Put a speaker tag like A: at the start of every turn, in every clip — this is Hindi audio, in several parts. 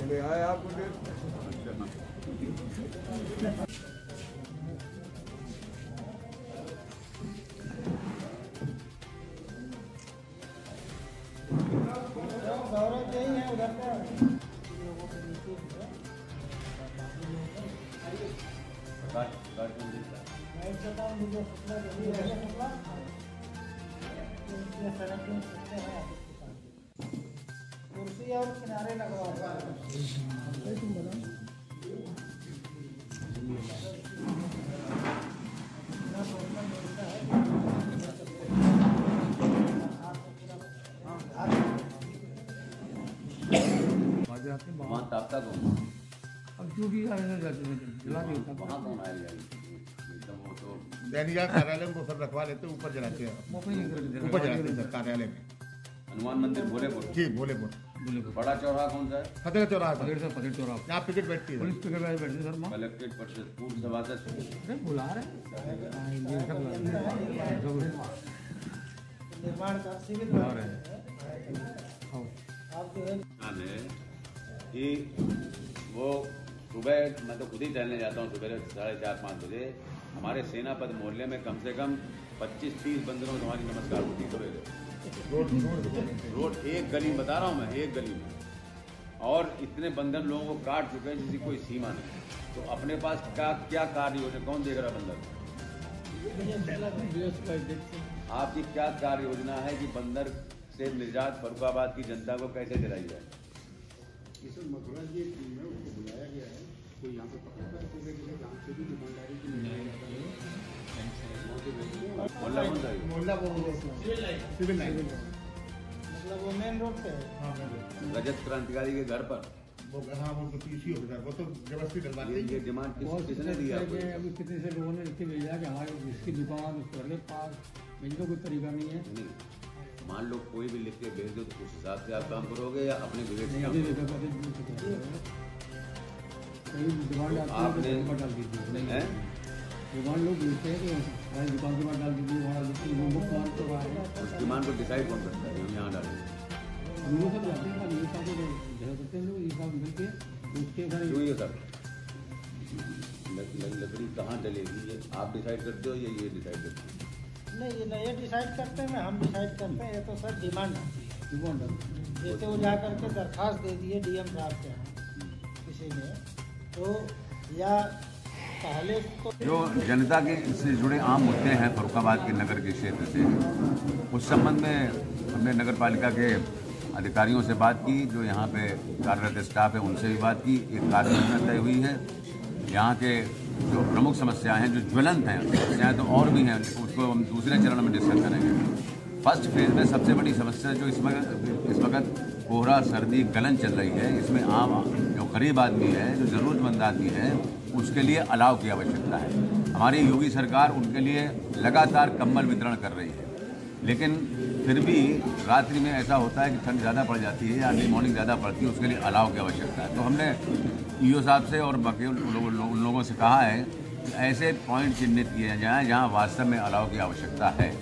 A: चले आए आपको
B: गौरव यही है उधर का कुर्सी और किनारे लगवा
C: वहाँ तापता कौन?
D: अब जो भी जला देता
C: वहाँ कौन आएगा? एकदम वो तो
A: दैनिक कार्यालय में वो सब रखवा लेते हैं, ऊपर जलाते हैं, ऊपर जलाते हैं सर कार्यालय में।
C: हनुमान मंदिर भोलेपुर।
A: जी भोलेपुर।
C: बड़ा चौराहा कौन सा है?
A: फतेह चौराहा पर।
D: पकड़ चौराहा
A: यहाँ पिकेट बैठती है,
D: पुलिस पिकेट बैठती है सर। माँ
C: कलेक्ट्रेट परिषद पूर्व सभासद
D: बुला रहे
B: निर्माण का सिविल
C: कि वो सुबह मैं तो खुद ही टहलने जाता हूँ सुबह 4:30-5 बजे। हमारे सेनापत मोहल्ले में कम से कम 25-30 बंदरों में हमारी नमस्कार होती सवेरे। रोड एक गली बता रहा हूँ मैं, एक गली में, और इतने बंदर लोगों को काट चुके हैं जिसकी कोई सीमा नहीं। तो अपने पास क्या कार्य योजना, कौन देख रहा बंदर? आपकी क्या कार्य योजना है कि बंदर से निजात फर्रुखाबाद की जनता को कैसे दिलाई जाए?
E: मथुरा जी टीम है, उसको बुलाया गया है, कोई यहाँ पे पकड़ता है जहाँ से भी दुकानदारी की
C: मोहल्ला कौन सा है?
A: मोहल्ला वो सिविल लाइन,
B: मतलब वो मेन रोड पे है।
C: रजत क्रांतिकारी के घर पर
A: वो हाँ वो पीसी हो गया, वो तो व्यवस्थित डलवाते
C: ये डिमांड किसने दी आपको?
D: अभी कितने से लोगों ने लिख के भेजा कि हमारे जिसकी दुकान उस घर के पास भेजने का कोई तरीका नहीं है।
C: नहीं, मान लो कोई भी लिख के भेज दो तो उस हिसाब से आप काम करोगे या अपने विवेक से काम आपने
D: डाल दीजिए
C: हैं?
D: दुकान लोग बोलते हैं कि हमारी दुकान के बाद डाल दीजिए, वहाँ दुकान के बाद
C: उस डिमांड को डिसाइड कौन करता है? हम यहाँ डालेंगे
D: हम लोग सब जाते हैं, ये सब करते हैं लोग, ये सब मिलके उसके
C: क्यों ये सब लकड़ी कहाँ डलेगी ये आप डिसाइड करते हो या ये डिसाइड करते हो?
B: नहीं ये डिसाइड करते हैं, हम डिसाइड करते हैं। ये तो सर डिमांड है। जैसे वो जा करके दरखास्त दे दिए डीएम साहब के यहाँ किसी ने, तो या पहले तो
C: जो जनता के इससे जुड़े आम मुद्दे हैं फर्रुखाबाद के नगर के क्षेत्र से, उस संबंध में हमने नगर पालिका के अधिकारियों से बात की, जो यहाँ पे कार्यरत स्टाफ है उनसे भी बात की। एक कार्य योजना तय हुई है। यहाँ के जो प्रमुख समस्याएं हैं, जो ज्वलंत हैं समस्याएं तो और भी हैं, उसको हम दूसरे चरण में डिस्कस करेंगे। फर्स्ट फेज में सबसे बड़ी समस्या जो इस वक्त कोहरा, सर्दी, गलन चल रही है, इसमें आम जो गरीब आदमी है, जो ज़रूरतमंद आदमी है, उसके लिए अलाव की आवश्यकता है। हमारी योगी सरकार उनके लिए लगातार कंबल वितरण कर रही है, लेकिन फिर भी रात्रि में ऐसा होता है कि ठंड ज़्यादा पड़ जाती है या अर्ली मॉर्निंग ज़्यादा पड़ती है, उसके लिए अलाव की आवश्यकता है। तो हमने ईओ साहब से और बाकी उन लोगों से कहा है कि ऐसे पॉइंट चिन्हित किए जाएँ जहाँ वास्तव में अलाव की आवश्यकता है,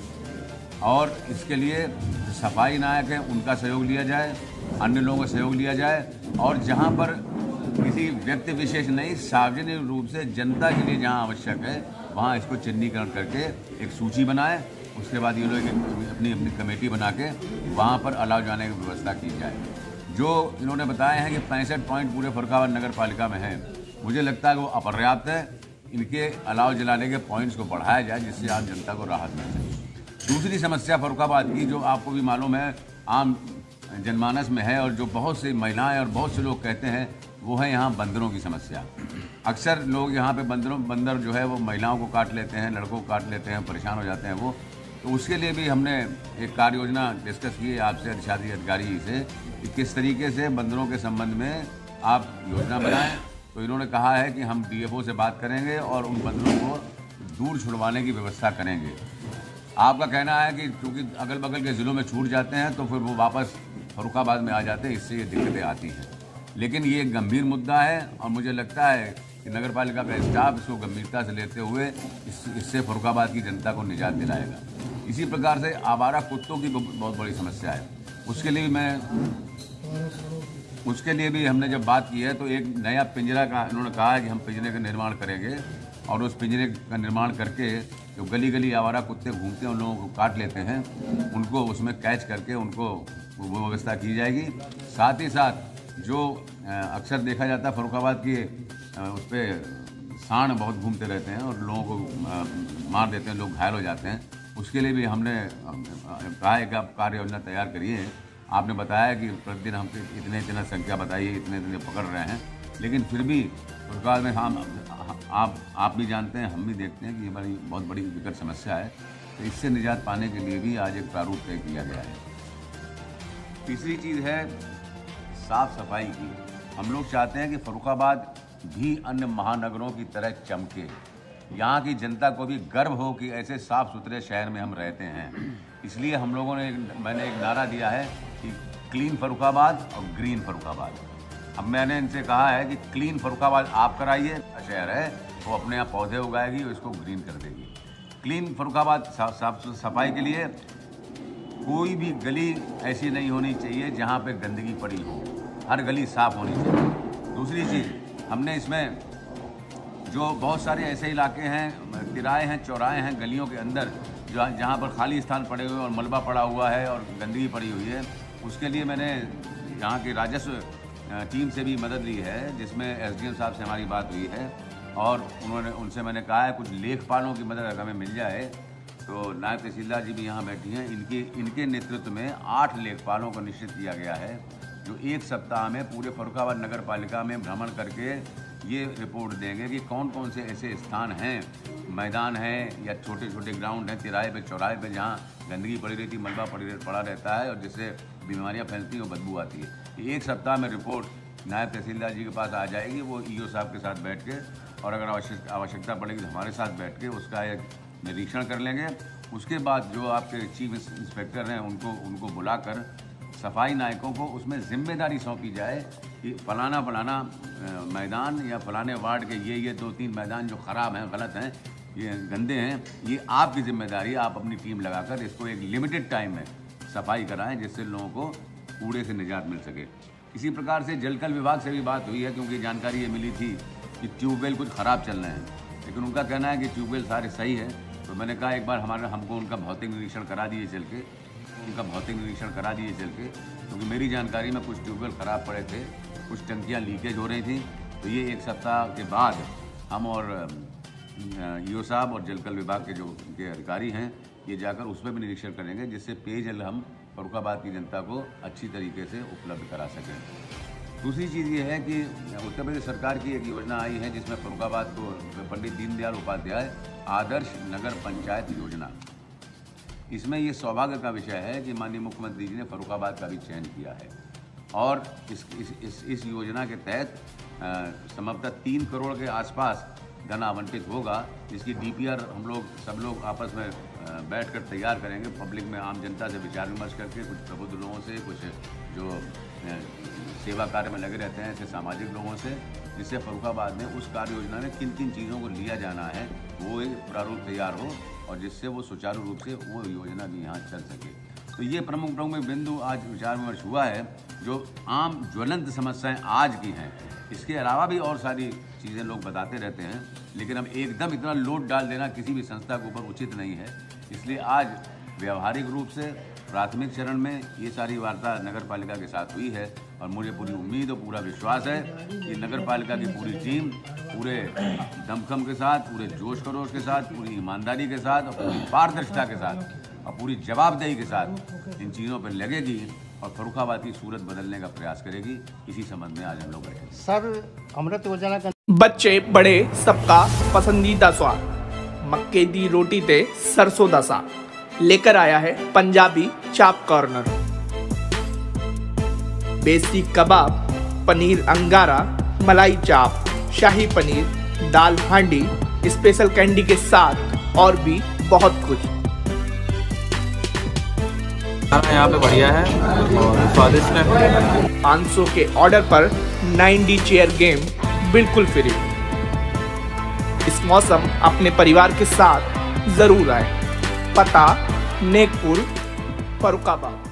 C: और इसके लिए सफाई नायक हैं उनका सहयोग लिया जाए, अन्य लोगों का सहयोग लिया जाए, और जहाँ पर किसी व्यक्ति विशेष नहीं, सार्वजनिक रूप से जनता के लिए जहाँ आवश्यक है वहाँ इसको चिन्हीकरण करके एक सूची बनाए। उसके बाद ये लोग अपनी अपनी कमेटी बना के वहाँ पर अलाव जाने की व्यवस्था की जाए। जो इन्होंने बताया है कि 65 पॉइंट पूरे फर्रुखाबाद नगर पालिका में हैं, मुझे लगता है कि वो अपर्याप्त है। इनके अलाव जलाने के पॉइंट्स को बढ़ाया जाए जिससे आम जनता को राहत मिल सके। दूसरी समस्या फर्रुखाबाद की, जो आपको भी मालूम है, आम जनमानस में है और जो बहुत सी महिलाएं और बहुत से लोग कहते हैं, वो है यहाँ बंदरों की समस्या। अक्सर लोग यहाँ पे बंदर जो है वो महिलाओं को काट लेते हैं, लड़कों को काट लेते हैं, परेशान हो जाते हैं वो। तो उसके लिए भी हमने एक कार्य योजना डिस्कस की है आपसे, अधिशासी अधिकारी से, कि किस तरीके से बंदरों के संबंध में आप योजना बनाएं। तो इन्होंने कहा है कि हम डीएफओ से बात करेंगे और उन बंदरों को दूर छुड़वाने की व्यवस्था करेंगे। आपका कहना है कि क्योंकि अगल बगल के ज़िलों में छूट जाते हैं तो फिर वो वापस फर्रुखाबाद में आ जाते हैं, इससे ये दिक्कतें आती हैं। लेकिन ये एक गंभीर मुद्दा है और मुझे लगता है कि नगर पालिका का स्टाफ इसको गंभीरता से लेते हुए इससे फर्रुखाबाद की जनता को निजात दिलाएगा। इसी प्रकार से आवारा कुत्तों की बहुत बड़ी समस्या है, उसके लिए भी मैं उसके लिए भी हमने जब बात की है तो एक नया पिंजरा का उन्होंने कहा है कि हम पिंजरे का निर्माण करेंगे और उस पिंजरे का निर्माण करके जो गली गली आवारा कुत्ते घूमते हैं उन लोगों को काट लेते हैं, उनको उसमें कैच करके उनको वो व्यवस्था की जाएगी। साथ ही साथ जो अक्सर देखा जाता है फर्रुखाबाद की उस पर सांड बहुत घूमते रहते हैं और लोगों को मार देते हैं, लोग घायल हो जाते हैं, उसके लिए भी हमने कहा है कि आप कार्य योजना तैयार करिए। आपने बताया कि प्रतिदिन हम इतने संख्या बताइए, इतने पकड़ रहे हैं, लेकिन फिर भी फर्रुखाबाद में हम आप भी जानते हैं, हम भी देखते हैं कि ये बहुत बड़ी विकट समस्या है। तो इससे निजात पाने के लिए भी आज एक प्रारूप तय किया गया है। तीसरी चीज़ है साफ सफाई की। हम लोग चाहते हैं कि फर्रुखाबाद भी अन्य महानगरों की तरह चमके, यहाँ की जनता को भी गर्व हो कि ऐसे साफ सुथरे शहर में हम रहते हैं। इसलिए हम लोगों ने मैंने एक नारा दिया है कि क्लीन फर्रुखाबाद और ग्रीन फर्रुखाबाद। अब मैंने इनसे कहा है कि क्लीन फर्रुखाबाद आप कराइए, शहर है वो अपने यहाँ पौधे उगाएगी और इसको ग्रीन कर देगी। क्लीन फर्रुखाबाद साफ सफाई के लिए कोई भी गली ऐसी नहीं होनी चाहिए जहाँ पे गंदगी पड़ी हो, हर गली साफ होनी चाहिए। दूसरी चीज़, हमने इसमें जो बहुत सारे ऐसे इलाके हैं, किराए हैं, चौराहे हैं गलियों के अंदर जहाँ पर खाली स्थान पड़े हुए और मलबा पड़ा हुआ है और गंदगी पड़ी हुई है, उसके लिए मैंने यहाँ के राजस्व टीम से भी मदद ली है, जिसमें एसडीएम साहब से हमारी बात हुई है और उनसे मैंने कहा है कुछ लेखपालों की मदद अगर हमें मिल जाए तो नायब तहसीलदार जी भी यहाँ बैठी हैं, इनके नेतृत्व में 8 लेखपालों को निश्चित किया गया है जो एक सप्ताह में पूरे फर्रुखाबाद नगर पालिका में भ्रमण करके ये रिपोर्ट देंगे कि कौन कौन से ऐसे स्थान हैं, मैदान हैं या छोटे छोटे ग्राउंड हैं, तिराहे पे चौराहे पे जहाँ गंदगी पड़ी रहती, मलबा पड़ा रहता है और जिससे बीमारियाँ फैलती हैं और बदबू आती है। एक सप्ताह में रिपोर्ट नायब तहसीलदार जी के पास आ जाएगी, वो ईओ साहब के साथ बैठ के और अगर आवश्यकता पड़ेगी तो हमारे साथ बैठ के उसका एक निरीक्षण कर लेंगे। उसके बाद जो आपके चीफ इंस्पेक्टर हैं उनको बुलाकर सफाई नायकों को उसमें जिम्मेदारी सौंपी जाए कि फलाना मैदान या फलाने वार्ड के ये 2-3 मैदान जो ख़राब हैं, गलत हैं, ये गंदे हैं, ये आपकी जिम्मेदारी, आप अपनी टीम लगाकर इसको एक लिमिटेड टाइम में सफाई कराएं जिससे लोगों को कूड़े से निजात मिल सके। इसी प्रकार से जलकल विभाग से भी बात हुई है क्योंकि जानकारी ये मिली थी कि ट्यूबवेल कुछ ख़राब चल रहे हैं, लेकिन उनका कहना है कि ट्यूबवेल सारे सही है। तो मैंने कहा एक बार हमको उनका भौतिक निरीक्षण करा दिए चल के, क्योंकि मेरी जानकारी में कुछ ट्यूबवेल ख़राब पड़े थे, कुछ टंकियाँ लीकेज हो रही थी। तो ये एक सप्ताह के बाद हम और ईओ साहब और जलकल विभाग के जो उनके अधिकारी हैं ये जाकर उस पर भी निरीक्षण करेंगे जिससे पेयजल हम फर्रुखाबाद की जनता को अच्छी तरीके से उपलब्ध करा सकें। दूसरी चीज़ ये है कि उत्तर प्रदेश सरकार की एक योजना आई है जिसमें फर्रुखाबाद को पंडित दीनदयाल उपाध्याय आदर्श नगर पंचायत योजना, इसमें ये सौभाग्य का विषय है कि माननीय मुख्यमंत्री जी ने फर्रुखाबाद का भी चयन किया है और इस योजना के तहत संभवतः 3 करोड़ के आसपास धन आवंटित होगा, जिसकी डीपीआर हम लोग सब लोग आपस में बैठकर तैयार करेंगे, पब्लिक में आम जनता से विचार विमर्श करके, कुछ प्रबुद्ध लोगों से, कुछ जो सेवा कार्य में लगे रहते हैं ऐसे सामाजिक लोगों से, जिससे फर्रुखाबाद में उस कार्य योजना में किन किन चीज़ों को लिया जाना है वो एक प्रारूप तैयार हो और जिससे वो सुचारू रूप से वो योजना भी यहाँ चल सके। तो ये प्रमुख बिंदु आज विचार विमर्श हुआ है जो आम ज्वलंत समस्याएं आज की हैं। इसके अलावा भी और सारी चीज़ें लोग बताते रहते हैं, लेकिन अब एकदम इतना लोड डाल देना किसी भी संस्था के ऊपर उचित नहीं है। इसलिए आज व्यावहारिक रूप से प्राथमिक चरण में ये सारी वार्ता नगर पालिका के साथ हुई है और मुझे पूरी उम्मीद और पूरा विश्वास है कि नगर पालिका की पूरी टीम पूरे दमखम के साथ, पूरे जोश खरोश के साथ, पूरी ईमानदारी के साथ और पूरी पारदर्शिता के साथ और पूरी जवाबदेही के साथ इन चीज़ों पर लगेगी और फर्रुखाबाद की सूरत बदलने का प्रयास करेगी। इसी संबंध में आज हम लोग बैठे।
B: सर, अमृत योजना का
F: बच्चे बड़े सबका पसंदीदा स्वाद, मक्के दी रोटी ते सरसों दा साग लेकर आया है पंजाबी चाप कॉर्नर। बेसी कबाब, पनीर अंगारा, मलाई चाप, शाही पनीर, दाल हांडी, स्पेशल कैंडी के साथ और भी बहुत कुछ।
G: खाना यहाँ पे बढ़िया है और स्वादिष्ट है।
F: 500 के ऑर्डर पर 90 चेयर गेम बिल्कुल फ्री। इस मौसम अपने परिवार के साथ जरूर आए। पता नेकपुर, फर्रुखाबाद।